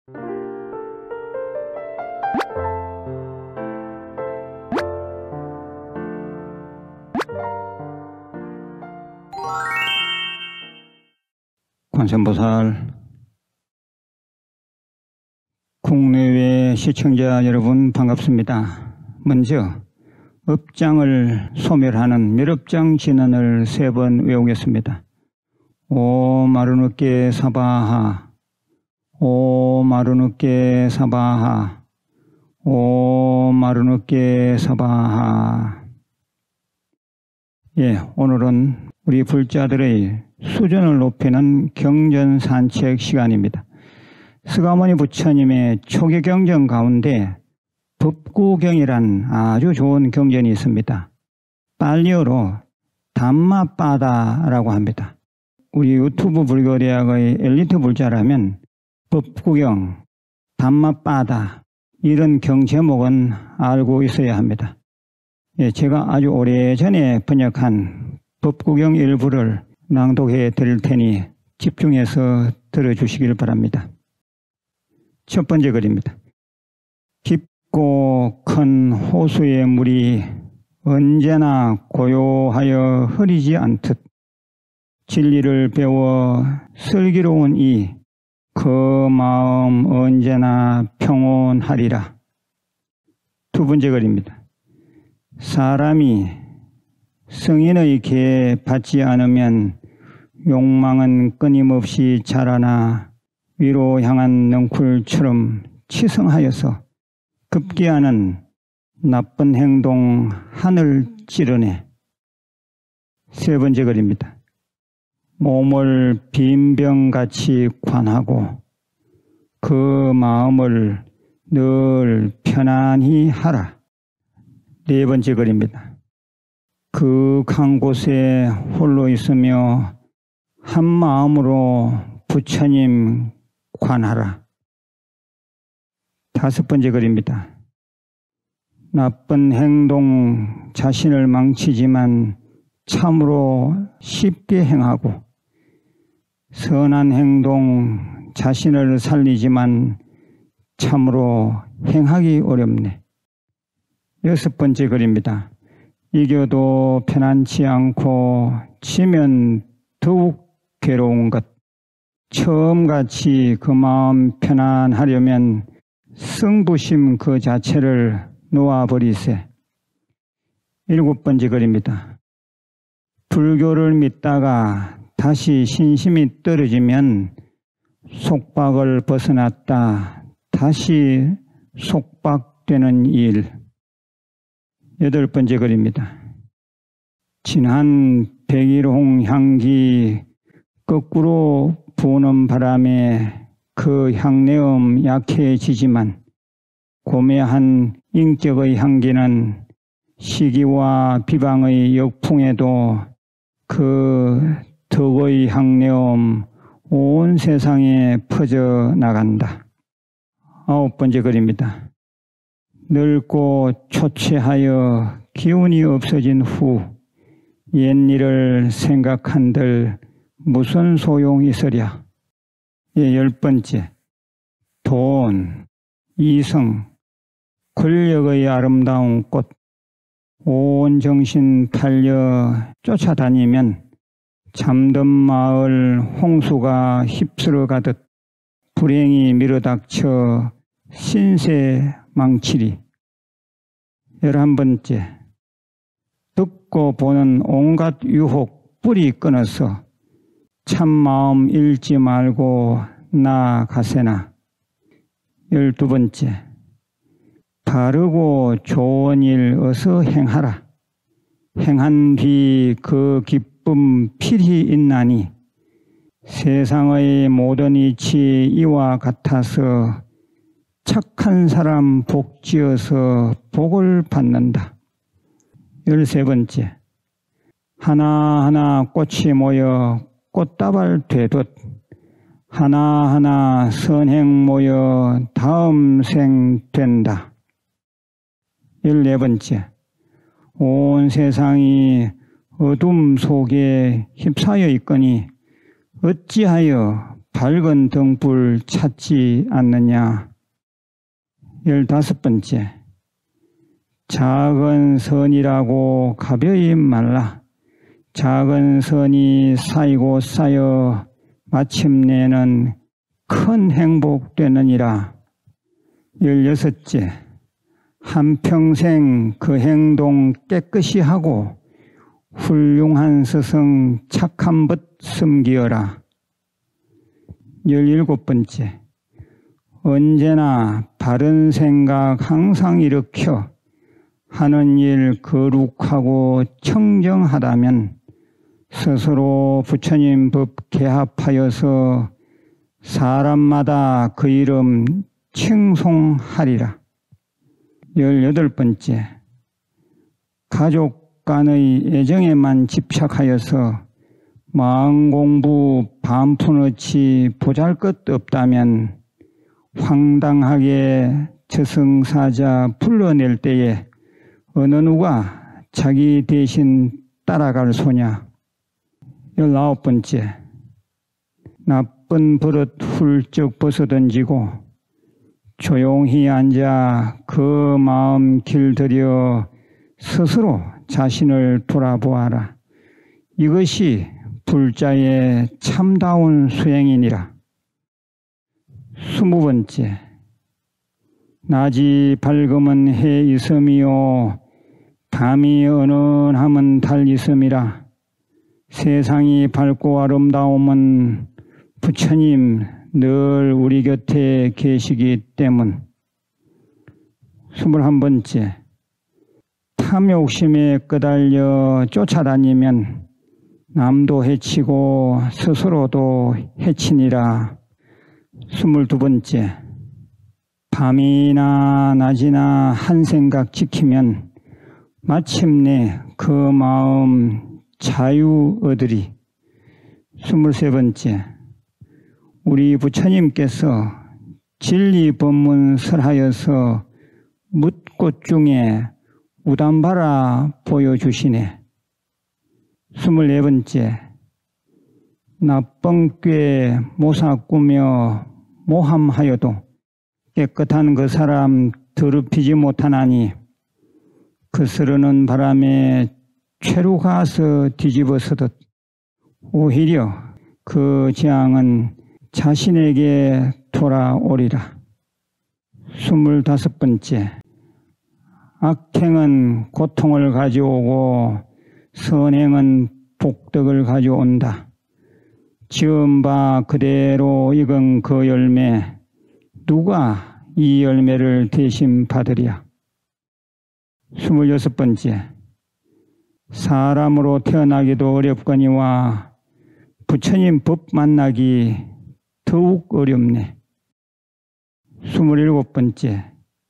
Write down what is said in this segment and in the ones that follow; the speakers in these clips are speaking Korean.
관세음보살, 국내외 시청자 여러분 반갑습니다. 먼저 업장을 소멸하는 멸업장 진언을 3번 외우겠습니다. 옴 아르누께 사바하, 옴 아르누께 사바하, 옴 아르누께 사바하. 예, 오늘은 우리 불자들의 수준을 높이는 경전 산책 시간입니다. 스가모니 부처님의 초기 경전 가운데 법구경이란 아주 좋은 경전이 있습니다. 빨리어로 담마빠다라고 합니다. 우리 유튜브 불교대학의 엘리트 불자라면 법구경, 담마빠다 이런 경 제목은 알고 있어야 합니다. 예, 제가 아주 오래전에 번역한 법구경 일부를 낭독해 드릴 테니 집중해서 들어주시길 바랍니다. 첫 번째 글입니다. 깊고 큰 호수의 물이 언제나 고요하여 흐리지 않듯 진리를 배워 슬기로운 이 그 마음 언제나 평온하리라. 두 번째 글입니다. 사람이 성인의 계 받지 않으면 욕망은 끊임없이 자라나 위로 향한 넝쿨처럼 치성하여서 급기야는 나쁜 행동 하늘 찌르네. 세 번째 글입니다. 몸을 빈병같이 관하고 그 마음을 늘 편안히 하라. 네 번째 글입니다. 극한 곳에 홀로 있으며 한 마음으로 부처님 관하라. 다섯 번째 글입니다. 나쁜 행동 자신을 망치지만 참으로 쉽게 행하고 선한 행동 자신을 살리지만 참으로 행하기 어렵네. 여섯 번째 글입니다. 이겨도 편안치 않고 치면 더욱 괴로운 것. 처음같이 그 마음 편안하려면 승부심 그 자체를 놓아버리세. 일곱 번째 글입니다. 불교를 믿다가 다시 신심이 떨어지면 속박을 벗어났다 다시 속박되는 일. 여덟 번째 글입니다. 진한 백일홍 향기 거꾸로 부는 바람에 그 향내음 약해지지만 고매한 인격의 향기는 시기와 비방의 역풍에도 그 덕의 향내음 온 세상에 퍼져 나간다. 아홉 번째 글입니다. 늙고 초췌하여 기운이 없어진 후 옛일을 생각한들 무슨 소용이 있으랴. 예, 열 번째. 돈, 이성, 권력의 아름다운 꽃, 온 정신 팔려 쫓아다니면 잠든 마을 홍수가 휩쓸어 가듯 불행이 밀어닥쳐 신세 망치리. 11번째. 듣고 보는 온갖 유혹 뿌리 끊어서 참마음 잃지 말고 나아가세나. 12번째. 바르고 좋은 일 어서 행하라. 행한 뒤 그 기쁨 필히 있나니 세상의 모든 이치 이와 같아서 착한 사람 복지어서 복을 받는다. 13번째. 하나하나 꽃이 모여 꽃다발 되듯 하나하나 선행 모여 다음 생 된다. 14번째. 온 세상이 어둠 속에 휩싸여 있거니 어찌하여 밝은 등불 찾지 않느냐. 15번째, 작은 선이라고 가벼이 말라. 작은 선이 쌓이고 쌓여 마침내는 큰 행복 되느니라. 16째, 한평생 그 행동 깨끗이 하고 훌륭한 스승 착한 벗 섬기어라. 17번째, 언제나 바른 생각 항상 일으켜 하는 일 거룩하고 청정하다면 스스로 부처님 법 개합하여서 사람마다 그 이름 칭송하리라. 18번째, 가족 간의 애정에만 집착하여서 마음 공부 반푼어치 보잘것없다면 황당하게 저승사자 불러낼 때에 어느 누가 자기 대신 따라갈 소냐. 19번째, 나쁜 버릇 훌쩍 벗어던지고 조용히 앉아 그 마음 길들여 스스로 자신을 돌아보아라. 이것이 불자의 참다운 수행이니라. 20번째, 낮이 밝으면 해 있음이요 밤이 은은하면 달 있음이라. 세상이 밝고 아름다움은 부처님 늘 우리 곁에 계시기 때문. 21번째, 탐욕심에 끄달려 쫓아다니면 남도 해치고 스스로도 해치니라. 22번째, 밤이나 낮이나 한 생각 지키면 마침내 그 마음 자유 얻으리. 23번째, 우리 부처님께서 진리 법문 설하여서 묻꽃 중에 우담바라 보여주시네. 24번째, 나쁜 꾀 모사꾸며 모함하여도 깨끗한 그 사람 더럽히지 못하나니 그 스르는 바람에 최루 가서 뒤집어서듯 오히려 그 재앙은 자신에게 돌아오리라. 25번째, 악행은 고통을 가져오고 선행은 복덕을 가져온다. 지은 바 그대로 익은 그 열매, 누가 이 열매를 대신 받으랴. 26번째, 사람으로 태어나기도 어렵거니와 부처님 법 만나기 더욱 어렵네. 27번째,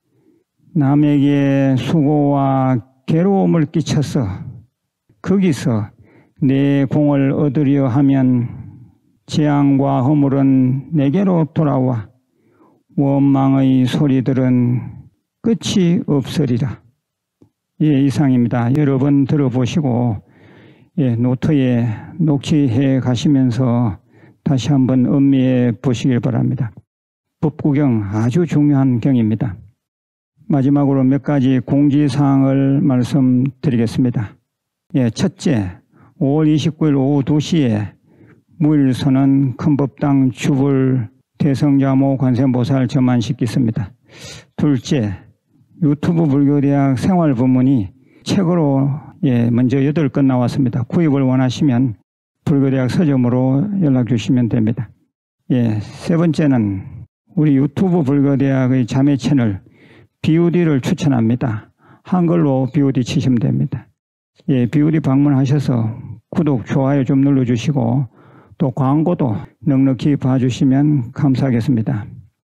남에게 수고와 괴로움을 끼쳐서 거기서 내 공을 얻으려 하면 재앙과 허물은 내게로 돌아와 원망의 소리들은 끝이 없으리라. 예, 이상입니다. 여러 번 들어보시고 노트에 녹취해 가시면서 다시 한번 음미해 보시길 바랍니다. 법구경 아주 중요한 경입니다. 마지막으로 몇 가지 공지사항을 말씀드리겠습니다. 예, 첫째, 5월 29일 오후 2시에 무일선언 큰법당 주불 대성자모 관세음보살 점안시키습니다. 둘째, 유튜브 불교대학 생활부문이 책으로 먼저 8건 나왔습니다. 구입을 원하시면 불교대학 서점으로 연락 주시면 됩니다. 세 번째는 우리 유튜브 불교대학의 자매 채널 BOD를 추천합니다. 한글로 BOD 치시면 됩니다. BOD 방문하셔서 구독, 좋아요 좀 눌러주시고 또 광고도 넉넉히 봐주시면 감사하겠습니다.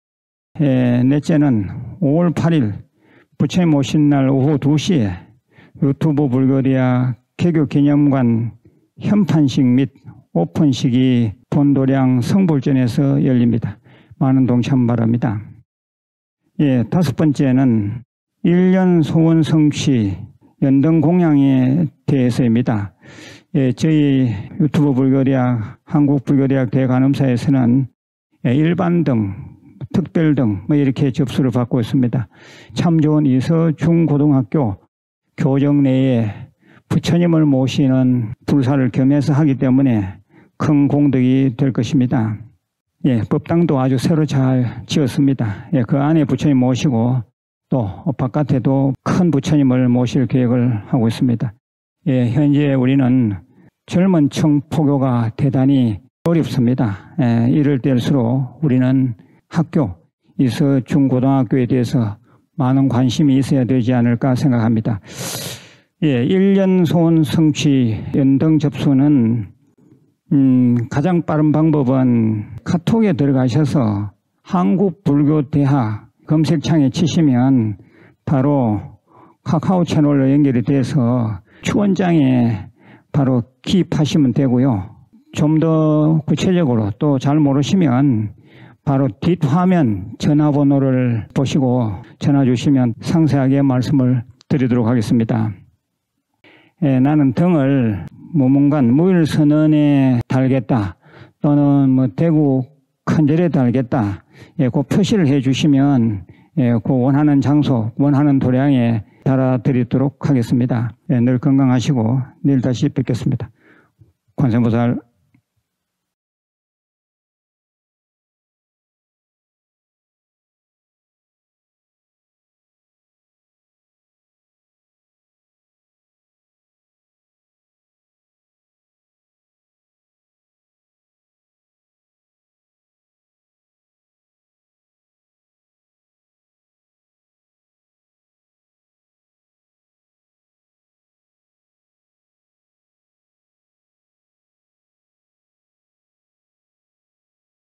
넷째는 5월 8일 부처님 오신 날 오후 2시에 유튜브 불교대학 개교기념관 현판식 및 오픈식이 본도량 성불전에서 열립니다. 많은 동참 바랍니다. 다섯 번째는 1년 소원 성취 연등 공양에 대해서입니다. 저희 유튜브 불교대학 한국불교대학 대관음사에서는 일반 등, 특별 등 뭐 이렇게 접수를 받고 있습니다. 참 좋은 이서 중고등학교 교정 내에 부처님을 모시는 불사를 겸해서 하기 때문에 큰 공덕이 될 것입니다. 예, 법당도 아주 새로 잘 지었습니다. 예, 그 안에 부처님 모시고 또 바깥에도 큰 부처님을 모실 계획을 하고 있습니다. 예, 현재 우리는 젊은 층 포교가 대단히 어렵습니다. 예, 이럴 때일수록 우리는 학교, 이서 중고등학교에 대해서 많은 관심이 있어야 되지 않을까 생각합니다. 예, 1년 소원 성취 연등 접수는 가장 빠른 방법은 카톡에 들어가셔서 한국불교대학 검색창에 치시면 바로 카카오 채널로 연결이 돼서 추원장에 바로 기입하시면 되고요. 좀 더 구체적으로 또 잘 모르시면 바로 뒷화면 전화번호를 보시고 전화 주시면 상세하게 말씀을 드리도록 하겠습니다. 예, 나는 등을 무문관 무일선언에 달겠다 또는 뭐 대구 큰절에 달겠다, 예, 그 표시를 해 주시면 예, 그 원하는 장소 원하는 도량에 달아드리도록 하겠습니다. 예, 늘 건강하시고 내일 다시 뵙겠습니다. 관세음보살